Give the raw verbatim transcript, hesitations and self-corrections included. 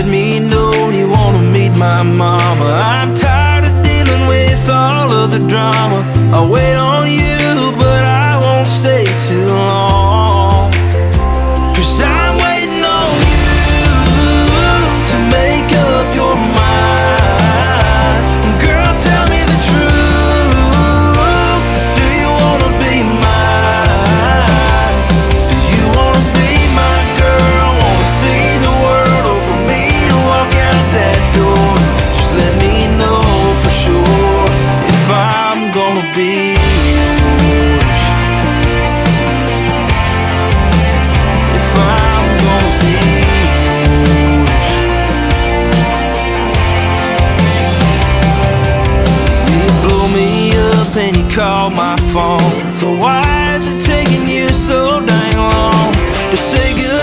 let me know you wanna meet my mama. I'm tired of dealing with all of the drama. I'll wait on you, but I won't stay too long, 'cause I'm waiting on you to make up your mind. Girl, tell me the truth. Do you wanna be mine? Do you wanna be my girl? Wanna see the world, or for me to walk out that door? Just let me know for sure if I'm gonna be yours. If I'm gonna be yours. You blew me up and you called my phone. So why is it taking you so dang long to say goodbye?